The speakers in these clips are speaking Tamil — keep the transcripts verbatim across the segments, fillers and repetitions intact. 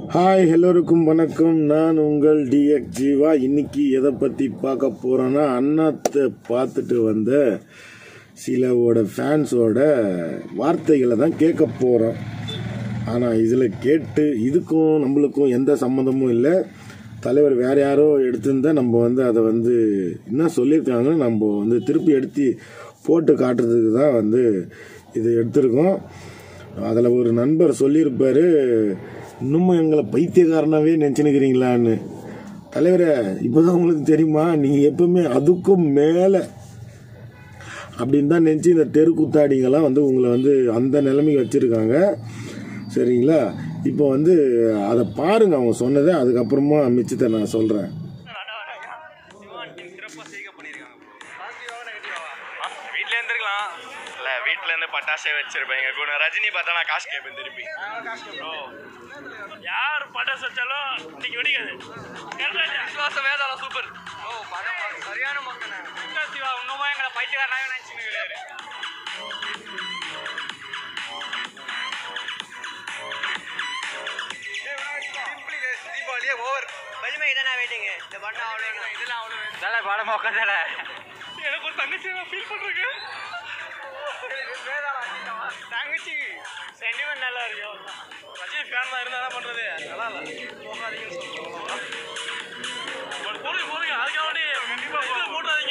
ஹாய் எல்லோருக்கும் வணக்கம். நான் உங்கள் டிஎக்ஸ் ஜீவா. இன்னைக்கு எதை பற்றி பார்க்க போகிறோன்னா, அண்ணாத்தை பார்த்துட்டு வந்த சிலவோட ஃபேன்ஸோட வார்த்தைகளை தான் கேட்க போகிறோம். ஆனால் இதில் கேட்டு இதுக்கும் நம்மளுக்கும் எந்த சம்மந்தமும் இல்லை. தலைவர் வேறு யாரோ எடுத்திருந்தால் நம்ம வந்து அதை வந்து என்ன சொல்லியிருக்காங்கன்னு நம்ம வந்து திருப்பி எடுத்து போட்டு காட்டுறதுக்கு தான் வந்து இது எடுத்திருக்கோம். அதில் ஒரு நண்பர் சொல்லியிருப்பார், இன்னமும் எங்களை பைத்தியக்காரனாகவே நினச்சினுக்கிறீங்களான்னு. தலைவரை இப்போதான் உங்களுக்கு தெரியுமா, நீங்கள் எப்பவுமே அதுக்கும் மேலே அப்படின்னு தான் நினச்சி இந்த தெருக்கூத்தாடிங்கெல்லாம் வந்து உங்களை வந்து அந்த நிலைமைக்கு வச்சுருக்காங்க. சரிங்களா? இப்போ வந்து அதை பாருங்கள் அவங்க சொன்னதை, அதுக்கப்புறமா மிச்சத்தை நான் சொல்கிறேன். வீட்டிலேருந்து பட்டாசே வச்சிருப்பேன். இப்போ ரஜினி பார்த்தா நான் காசு கேட்பேன் திருப்பி. யார் பட்டாசு வச்சாலும் இன்னைக்கு வெடிக்காது. விசுவாசம் வேதாளம் சூப்பர். ஓ படம் சரியான மக்கள் சிவா இன்னுமா எங்களை பைத்தியக்காரனாவே நினைச்சுன்னு கிடையாது. தீபாவளியே ஓவர். வலிமை இதானே வெயிட்டிங்க. இந்த பண்ண அவ்வளோ இதெல்லாம் அவ்வளோ தலை படம் உட்காந்தால எனக்கு ஒரு தங்கச்சி ஃபீல் பண்ணுறேன். தங்கச்சி சென்டிமெண்ட் நல்லா இருக்கு. ரஜினி ஃபேன் தான் இருந்தால் என்ன பண்ணுறது, நல்லா இல்லை போகாதீங்கன்னு சொல்லுவோம். போடுங்க போடுங்க அதுக்காக கண்டிப்பாக இதில் போட்டாதீங்க.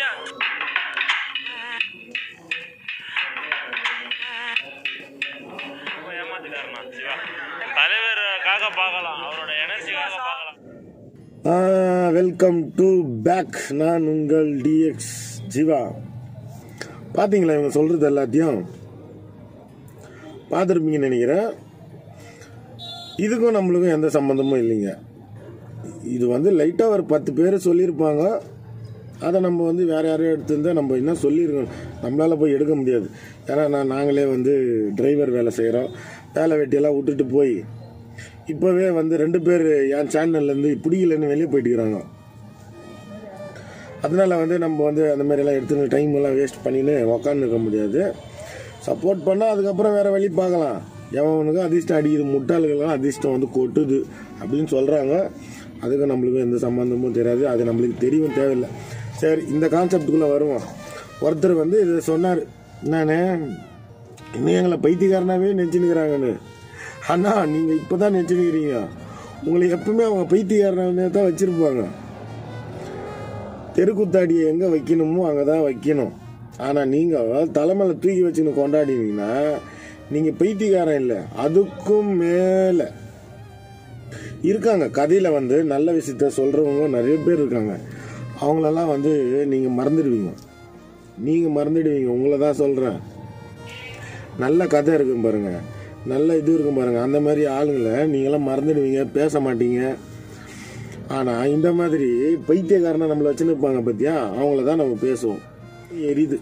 ஏமாத்திட்டாருமா சிவா. தலைவருக்காக பார்க்கலாம், அவரோட எனர்ஜிக்காக பார்க்கலாம். Welcome to back. நான் உங்கள் டிஎக்ஸ் ஜீவா. பார்த்தீங்களா இவங்க சொல்கிறது எல்லாத்தையும் பார்த்துருப்பீங்கன்னு நினைக்கிறேன். இதுக்கும் நம்மளுக்கும் எந்த சம்மந்தமும் இல்லைங்க. இது வந்து லைட்டாக ஒரு பத்து பேர் சொல்லியிருப்பாங்க. அதை நம்ம வந்து வேறு யாரையும் எடுத்துருந்தால் நம்ம என்ன சொல்லியிருக்கோம், நம்மளால் போய் எடுக்க முடியாது. ஏன்னா நான் நாங்களே வந்து டிரைவர் வேலை செய்கிறோம். வேலை வெட்டியெல்லாம் விட்டுட்டு போய் இப்போவே வந்து ரெண்டு பேர் என் சேனல்லேருந்து பிடிக்கலன்னு வெளியே போயிட்டுக்கிறாங்க. அதனால் வந்து நம்ம வந்து அந்த மாதிரிலாம் எடுத்துன்னு டைம் எல்லாம் வேஸ்ட் பண்ணின்னு உக்காந்துருக்க முடியாது. சப்போர்ட் பண்ணால் அதுக்கப்புறம் வேறு வழி பார்க்கலாம். எவனுக்கும் அதிர்ஷ்டம் அடிக்குது, முட்டாளுக்கெல்லாம் அதிர்ஷ்டம் வந்து கொட்டுது அப்படின்னு சொல்கிறாங்க. அதுக்கு நம்மளுக்கும் எந்த சம்மந்தமும் தெரியாது, அது நம்மளுக்கு தெரியவும் தேவையில்லை. சரி, இந்த கான்செப்டுக்குள்ளே வருவோம். ஒருத்தர் வந்து இதை சொன்னார், என்னண்ணே இன்னும் எங்களை பைத்தியக்காரனாகவே நினச்சினுக்கிறாங்கன்னு. ஆனால் நீங்கள் இப்போ தான் நினச்சினுக்கிறீங்க. உங்களை எப்பவுமே அவங்க பைத்தியக்காரனே தான் வச்சுருப்பாங்க. தெருக்குத்தாடியை எங்கே வைக்கணுமோ அங்கே தான் வைக்கணும். ஆனால் நீங்கள் தலைமையில் தூக்கி வச்சுன்னு கொண்டாடினீங்கன்னா நீங்கள் பைத்தியக்காரன் இல்லை, அதுக்கும் மேலே இருக்காங்க. கதையில் வந்து நல்ல விஷயத்த சொல்கிறவங்க நிறைய பேர் இருக்காங்க. அவங்களெல்லாம் வந்து நீங்கள் மறந்துடுவீங்க. நீங்கள் மறந்துடுவீங்க. உங்களை தான் சொல்கிறேன். நல்ல கதை இருக்கும் பாருங்கள், நல்ல இது இருக்கும் பாருங்கள். அந்த மாதிரி ஆளுங்களை நீங்களாம் மறந்துடுவீங்க, பேச மாட்டீங்க. ஆனால் இந்த மாதிரி பைத்தியக்காரனை நம்மளை வச்சுன்னு இருப்பாங்க பார்த்தியா, அவங்கள தான் நம்ம பேசுவோம். எரியுது.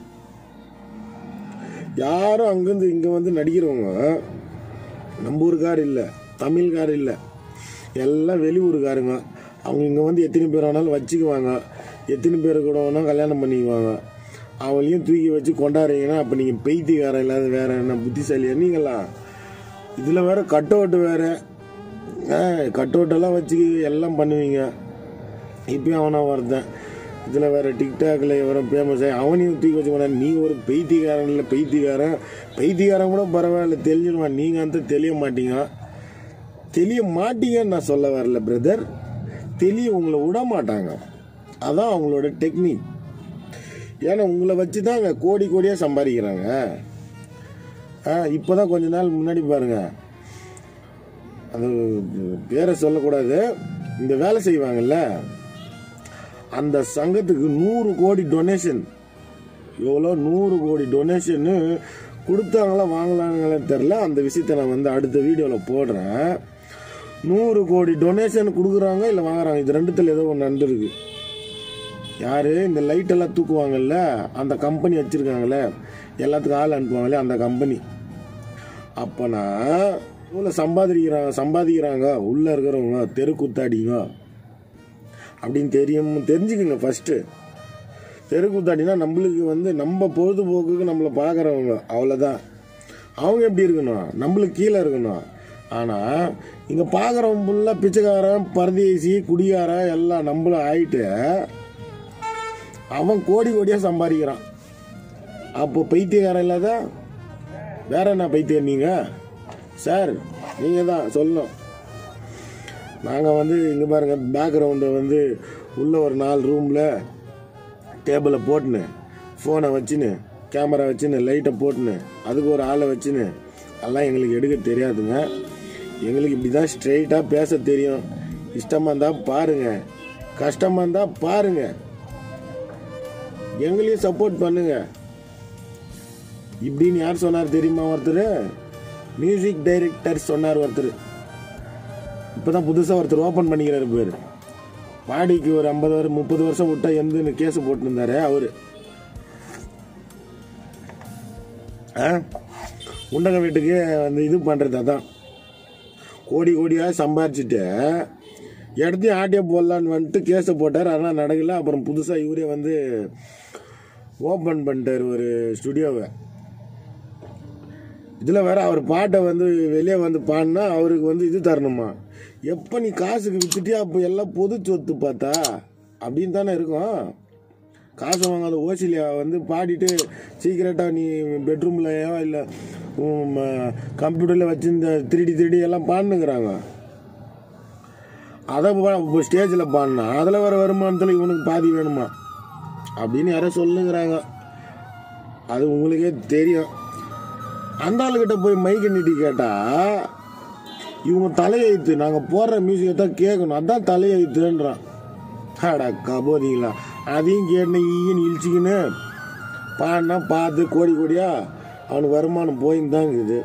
யாரும் அங்கேருந்து இங்கே வந்து நடிக்கிறவங்க நம்ம ஊருக்கார் இல்லை, தமிழ்கார் இல்லை, எல்லாம் வெளியூருக்காருங்க. அவங்க இங்கே வந்து எத்தனை பேர் வேணாலும் வச்சுக்குவாங்க, எத்தனை பேர் கூட வேணாலும் கல்யாணம் பண்ணிக்குவாங்க. அவங்களையும் தூக்கி வச்சு கொண்டாடுறீங்கன்னா அப்போ நீங்கள் பைத்தியக்காரன் இல்லாத வேற என்ன புத்திசாலியா நீங்களா? இதில் வேற கட் அவுட்டு வேறு கட் அவுட்டெல்லாம் வச்சு எல்லாம் பண்ணுவீங்க. இப்பயும் அவனா வருதேன். இதில் வேறு டிக்டாக்ல வரும் ஃபேமஸ் ஆகி அவனையும் தூக்கி வச்சு கொண்டா. நீ ஒரு பைத்தியக்காரன் இல்லை, பைத்தியக்காரன் பைத்தியக்காரன் கூட பரவாயில்ல, தெளிஞ்சிடுவான். நீங்கள் அந்த தெளிய மாட்டீங்க. தெளிய மாட்டீங்கன்னு நான் சொல்ல வரல பிரதர். தெளிய உங்களை விட மாட்டாங்க. அதான் அவங்களோட டெக்னிக். ஏன்னா உங்களை வச்சு தான் அங்கே கோடி கோடியாக சம்பாதிக்கிறாங்க. இப்போ தான் கொஞ்ச நாள் முன்னாடி பாருங்கள், அது பேரை சொல்லக்கூடாது, இந்த வேலை செய்வாங்கல்ல அந்த சங்கத்துக்கு நூறு கோடி டொனேஷன். எவ்வளோ நூறு கோடி டொனேஷன்னு கொடுத்தாங்களா வாங்கலாங்களே தெரில. அந்த விஷயத்த நான் வந்து அடுத்த வீடியோவில் போடுறேன். நூறு கோடி டொனேஷன் கொடுக்குறாங்க இல்லை வாங்குறாங்க, இது ரெண்டுத்தில் ஏதோ ஒன்று நடந்துருக்கு. யார் இந்த லைட்டெல்லாம் தூக்குவாங்கல்ல, அந்த கம்பெனி வச்சுருக்காங்களே, எல்லாத்துக்கும் ஆள் அனுப்புவாங்களே அந்த கம்பெனி. அப்போனா இவ்வளோ சம்பாதிக்கிறாங்க சம்பாதிக்கிறாங்க உள்ளே இருக்கிறவங்க தெருக்கூத்தாடிங்க அப்படின்னு தெரியும் தெரிஞ்சுக்குங்க. ஃபஸ்ட்டு தெருக்கூத்தாடினா நம்மளுக்கு வந்து நம்ம பொழுதுபோக்குக்கு நம்மளை பார்க்குறவங்க, அவ்வளோதான். அவங்க எப்படி இருக்கணும், நம்மளுக்கு கீழே இருக்கணும். ஆனால் இங்கே பார்க்குறவன் ஃபுல்லாக பிச்சைக்காரன் பரதேசி குடிகாரன் எல்லாம் நம்மளும் ஆயிட்டு அவன் கோடி கோடியாக சம்பாதிக்கிறான். அப்போ பைத்தியக்காரன் இல்லாத வேற என்ன பைத்தியம் நீங்கள் சார்? நீங்கள் தான் சொல்லணும். நாங்கள் வந்து இங்கே பாருங்கள், பேக்ரவுண்டை வந்து உள்ள ஒரு நாலு ரூமில் டேபிளை போட்டுன்னு ஃபோனை வச்சுன்னு கேமரா வச்சுன்னு லைட்டை போட்டுன்னு அதுக்கு ஒரு ஆளை வச்சுன்னு எல்லாம் எங்களுக்கு எடுக்க தெரியாதுங்க. எங்களுக்கு இப்படி தான் ஸ்ட்ரெயிட்டாக பேச தெரியும். இஷ்டமாக இருந்தால் பாருங்கள், கஷ்டமாக இருந்தால் பாருங்கள், எங்களையும் சப்போர்ட் பண்ணுங்க. இப்படின்னு யார் சொன்னார் தெரியுமா? ஒருத்தர் மியூசிக் டைரக்டர் சொன்னார். ஒருத்தர் இப்போ தான் புதுசாக ஒருத்தர் ஓப்பன் பண்ணிக்கிறாரு பேர். வாடிக்கு ஒரு ஐம்பது வருஷம் முப்பது வருஷம் விட்டா எந்த கேஸ் போட்டுருந்தாரு அவர். உண்டக வீட்டுக்கு அந்த இது பண்ணுறது அதான் கோடி கோடியாக சம்பாரிச்சுட்டு இடத்தையும் ஆட்டிய போடலான்னு வந்துட்டு கேஸை போட்டார். ஆனால் நடக்கல. அப்புறம் புதுசாக இவரே வந்து ஓப்பன் பண்ணிட்டார் ஒரு ஸ்டுடியோவை. இதில் வேற அவர் பாட்டை வந்து வெளியே வந்து பாடினா அவருக்கு வந்து இது தரணுமா? எப்போ நீ காசுக்கு வித்துட்டியா அப்போ எல்லாம் பொது சொத்து பார்த்தா அப்படின்னு தானே இருக்கும். காசு வாங்காத ஓசிலியா வந்து பாடிட்டு சீக்கிரட்டாக நீ பெட்ரூம்லையோ இல்லை கம்ப்யூட்டரில் வச்சு இந்த திருடி திருடி எல்லாம் பாடுனுங்கிறாங்க. அதை இப்போ ஸ்டேஜில் பாடினா அதில் வர வருமானத்தில் இவனுக்கு பாதி வேணுமா அப்படின்னு யாரோ சொல்லுங்கிறாங்க. அது உங்களுக்கே தெரியும். அந்த ஆளுக்கிட்ட போய் மைக்கை நீட்டி கேட்டால் இவங்க தலையெழுத்து, நாங்கள் போடுற மியூசிக்கை தான் கேட்கணும், அதான் தலையெழுத்துன்றான். ஆடா கபோதிங்களா, அதையும் கேட்டு ஈன்னு இழிச்சிக்கின்னு பாடினா பார்த்து கோடி கோடியா அவனுக்கு வருமானம் போயின்னு தான் இருக்குது.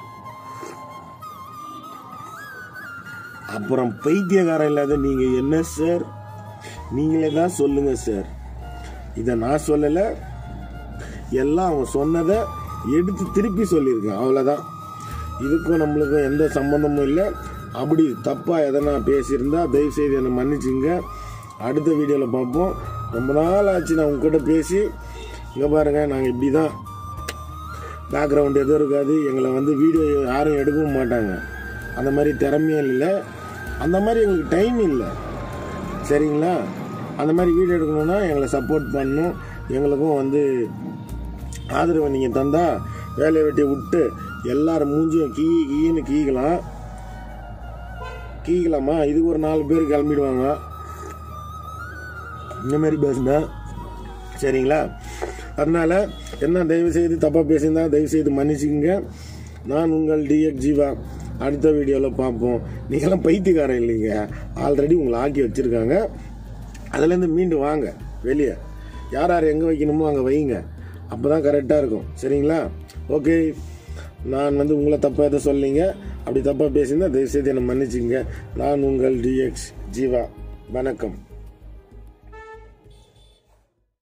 அப்புறம் பைத்தியக்காரன் இல்லாத நீங்கள் என்ன சார்? நீங்களே தான் சொல்லுங்க சார். இதை நான் சொல்லலை, எல்லாம் அவன் சொன்னதை எடுத்து திருப்பி சொல்லியிருக்கேன், அவ்வளோதான். இதுக்கும் நம்மளுக்கும் எந்த சம்பந்தமும் இல்லை. அப்படி தப்பாக எதனா பேசியிருந்தா தயவுசெய்து என்னை மன்னிச்சுங்க. அடுத்த வீடியோவில் பார்ப்போம். ரொம்ப நாள் ஆச்சு நான் உங்ககிட்ட பேசி. இங்கே பாருங்கள், நாங்கள் இப்படி தான், பேக்ரவுண்ட் எதுவும் இருக்காது. எங்களை வந்து வீடியோ யாரும் எடுக்கவும் மாட்டாங்க. அந்த மாதிரி திறமையும் இல்லை, அந்த மாதிரி எங்களுக்கு டைம் இல்லை. சரிங்களா? அந்த மாதிரி வீடியோ எடுக்கணுன்னா எங்களை சப்போர்ட் பண்ணணும். எங்களுக்கும் வந்து ஆதரவை நீங்கள் தந்தால் வேலையை வெட்டி விட்டு எல்லாரும் மூஞ்சியும் கீ கீன்னு கீக்கலாம் கீக்கலாமா? இதுக்கு ஒரு நாலு பேர் கிளம்பிடுவாங்க இந்த மாதிரி பேசுனா. சரிங்களா? அதனால் என்ன, தயவு செய்து தப்பாக பேசியிருந்தா தயவு செய்து மன்னிச்சுங்க. நான் உங்கள் டிஎக்ஸ் ஜீவா. அடுத்த வீடியோவில் பார்ப்போம். நீங்களாம் பைத்தியக்காரன் இல்லைங்க, ஆல்ரெடி உங்களை ஆக்கி வச்சுருக்காங்க. அதுலேருந்து மீண்டு வாங்க வெளியே. யார் யார் எங்கே வைக்கணுமோ அங்கே வைங்க, அப்போ தான் கரெக்டாக இருக்கும். சரிங்களா? ஓகே. நான் வந்து உங்களை தப்பாக எதை சொல்லீங்க, அப்படி தப்பாக பேசியிருந்தா தயவுசெய்து என்னை மன்னிச்சுங்க. நான் உங்கள் டிஎக்ஸ் ஜீவா. வணக்கம்.